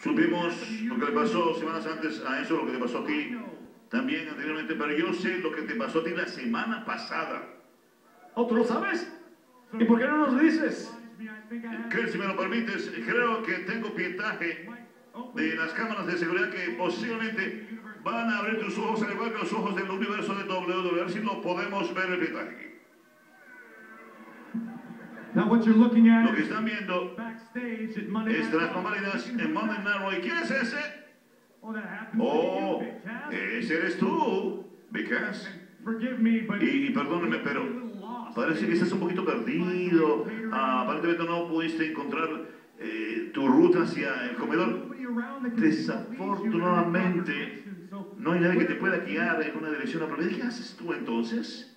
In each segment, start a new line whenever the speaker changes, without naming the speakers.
Supimos lo que le pasó semanas antes a Enzo, lo que te pasó a ti también anteriormente, pero yo sé lo que te pasó a ti la semana pasada.
¿Oh, tú lo sabes? ¿Y por qué no nos dices?
Que si me lo permites, creo que tengo pietaje de las cámaras de seguridad que posiblemente van a abrir tus ojos al igual que los ojos del universo de WWE. A ver si lo podemos ver el pietaje.
Now what you're looking at
Lo que están viendo
backstage at Monday
es
Night
tras
Raw.
bambalinas en Monday Night Raw. ¿Y quién es ese?
Oh, that happens
Oh,
to you, Big Cass.
ese eres tú, Big Cass.
Forgive me, but
Y perdóname, pero parece que estás un poquito perdido. Aparentemente no pudiste encontrar tu ruta hacia el comedor. Desafortunadamente, no hay nadie que te pueda guiar en una dirección apropiada. ¿Qué haces tú entonces?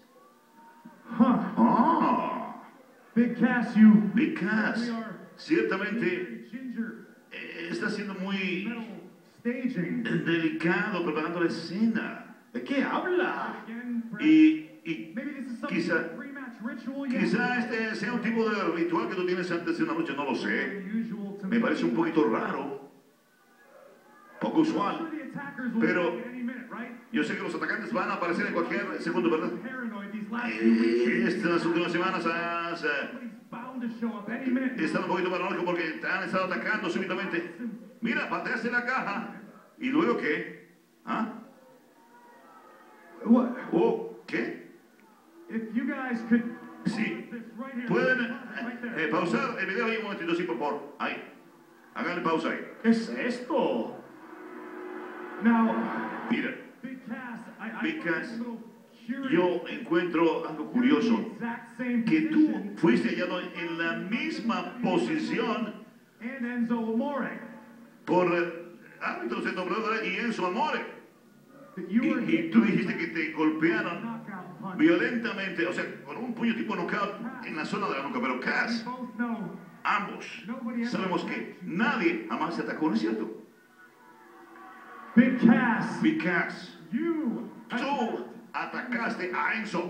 Big Cass, you
Big Cass, ciertamente
ginger
está siendo muy
metal staging.
delicado preparando la escena.
¿De qué habla?
Y
Maybe this is some
quizá,
sort of pre-match ritual you
quizá
have.
este sea un tipo de ritual que tú tienes antes de una noche, no lo sé.
Unusual to
Me parece un poquito raro, poco usual.
The attackers will
Pero
attack at any minute, right?
yo sé que los atacantes van a aparecer en cualquier segundo, ¿verdad?
Paranoid these last few weeks.
Estas últimas semanas has
He's bound to show up any minute.
estado un poquito paranoico porque te han estado atacando súbitamente. Mira, pateaste la caja. ¿Y luego qué? ¿Ah?
What?
¿Oh? ¿Qué?
If you guys could
Sí.
this right here.
Pueden
Right there.
pausar el video ahí un momentito, sí, por favor. Ahí. Háganle pausa ahí.
¿Qué es esto? Now,
Mira,
Big Cass,
Big
find
Cass,
it a little curious.
yo encuentro algo curioso.
You're in the exact same
Que tú
position
fuiste hallado en la misma posición
and Enzo Amore.
por árbitros de WWE y Enzo Amore.
That you were
Y
hit
tú
by
dijiste que te golpearon
knockout punch.
violentamente, o sea, con un puño tipo knockout en la zona de la nuca. Pero
We
Cass,
both know
ambos
nobody ever
sabemos que nadie jamás se atacó, ¿no es cierto?
Big Cass,
Big Cass,
you
tú atacaste a Enzo.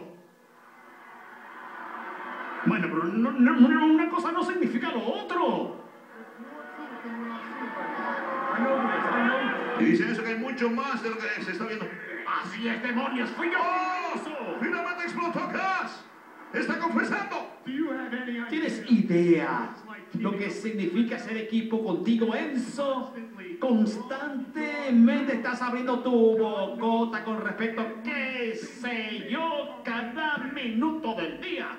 Bueno, pero una cosa no significa lo otro. I know this, I know.
Y dice eso que hay mucho más de lo que se está viendo.
Así es, demonios, fui yo.
¡Oh! ¡Finalmente explotó Cass! ¡Está confesando!
Do you have any idea?
¿Tienes idea lo que significa ser equipo contigo, Enzo? Constantemente estás abriendo tu bocota con respecto a qué sé yo cada minuto del día.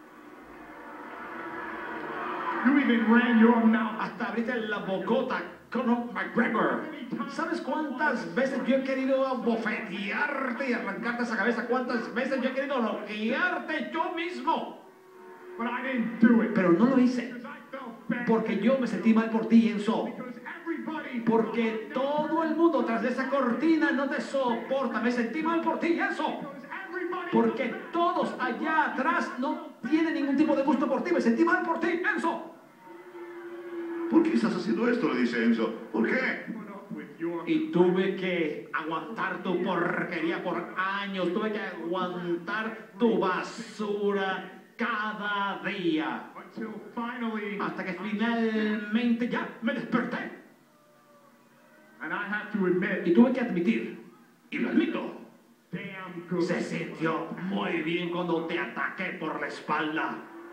You even ran your mouth.
Hasta abriste la bocota con McGregor. ¿Sabes cuántas veces yo he querido bofetearte y arrancarte esa cabeza? ¿Cuántas veces yo he querido noquearte yo mismo?
But I didn't do it.
Pero no lo hice.
Because I felt bad.
Porque yo me sentí mal por ti, Enzo.
Because everybody.
Porque todo el mundo tras de esa cortina no te soporta. Me sentí mal por ti, Enzo.
Because everybody.
Porque todos allá atrás no tienen ningún tipo de gusto por ti. Me sentí mal por ti, Enzo.
¿Por qué estás haciendo esto? Le dice Enzo. ¿Por qué?
Put up with your.
Y tuve que aguantar tu porquería por años. Tuve que aguantar tu basura cada día.
Until finally.
Hasta que finalmente ya me desperté.
And I have to admit.
Y tuve que admitir, y lo admito,
Damn good.
se sintió muy bien cuando te ataqué por la espalda.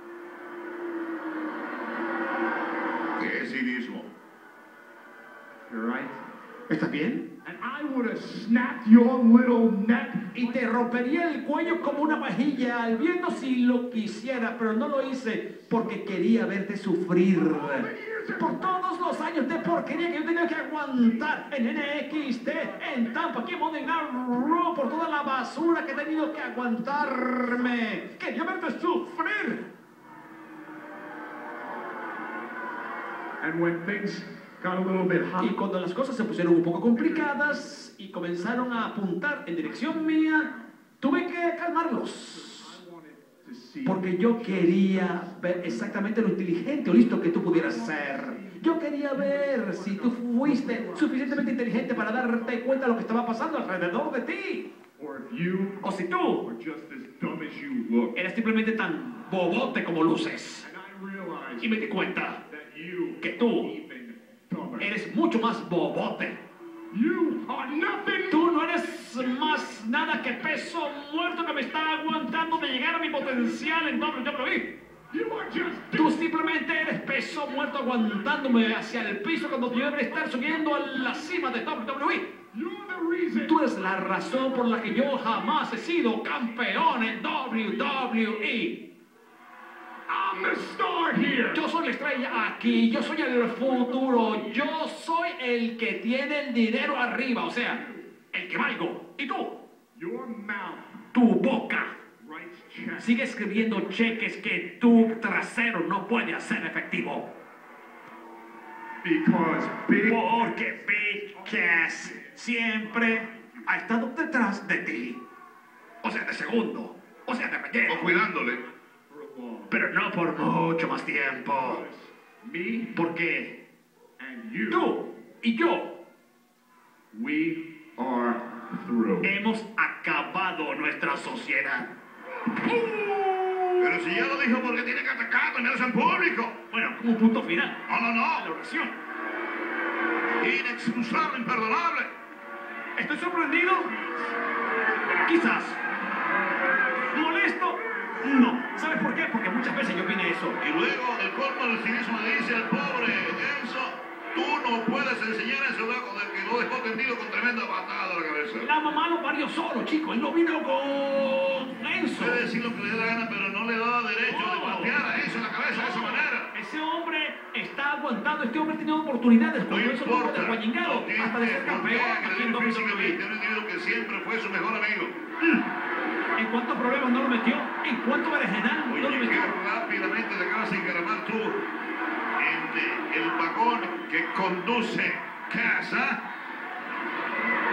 ¡Qué cinismo!
You're right.
¿Estás bien?
And I would have snapped your little neck.
Y te rompería el cuello como una vajilla al viento si lo quisiera, pero no lo hice porque quería verte sufrir. Por todos los años de porquería que yo tenía que aguantar en NXT, en Tampa, aquí en Monday Night Raw, por toda la basura que he tenido que aguantarme. Quería verte sufrir.
And when things got a little bit hot.
Y cuando las cosas se pusieron un poco complicadas y comenzaron a apuntar en dirección mía, tuve que calmarlos.
I wanted to see.
Porque yo quería ver exactamente lo inteligente o listo que tú pudieras ser. Yo quería ver si tú fuiste suficientemente inteligente para darte cuenta de lo que estaba pasando alrededor de ti.
Or if you
O si tú
were just as dumb as you look.
eres simplemente tan bobote como luces.
And I realized
Y me di cuenta
that you
que tú
even dumber.
eres eres mucho más bobote.
You are nothing.
Tú no eres más nada que peso muerto que me está aguantando de llegar a mi potencial en WWE.
You are just.
Tú simplemente eres peso muerto aguantándome hacia el piso cuando yo debería estar subiendo a la cima de WWE.
You're the reason.
Tú eres la razón por la que yo jamás he sido campeón en WWE.
I'm the star here.
Yo soy la estrella aquí, yo soy el futuro, yo soy el que tiene el dinero arriba, o sea, el que valgo. ¿Y tú?
Your mouth
Tu boca
writes checks.
sigue escribiendo cheques que tu trasero no puede hacer efectivo.
Because big.
Porque Big Cass siempre ha estado detrás de ti. O sea, de segundo. O sea, de
O
relleno.
cuidándole.
Pero no por mucho más tiempo.
Me
Porque
and you.
tú y yo
We are through.
hemos acabado nuestra sociedad.
Pero si ya lo dijo, ¿por qué tiene que atacarme? Menos en público.
Bueno, como punto final.
No, no,
A la
no.
oración.
Inexcusable, imperdonable.
¿Estoy sorprendido? Quizás. ¿Molesto? No. ¿Sabes por qué? Porque muchas veces yo vine eso.
Y luego, del colmo del cinismo, le dice al pobre Enzo, tú no puedes enseñar a ese loco del que lo dejó tendido con tremenda patada a la cabeza.
La mamá lo parió solo, chico. Él no vino con Enzo.
Puede decir lo que le dé la gana, pero no le da derecho de patear a Enzo en la cabeza de esa manera.
Ese hombre está aguantando. Este hombre ha tenido oportunidades
No
cuando eso tuvo
importa.
de guayingado,
No tiene
hasta de ser
por qué
campeón aquí en
agredir físicamente
WWE.
a un individuo que siempre fue su mejor amigo.
¿En cuántos problemas no lo metió? ¿En cuánto berenjenal no lo
Oye,
metió?
qué rápidamente te acabas de encaramar tú en el vagón que conduce casa.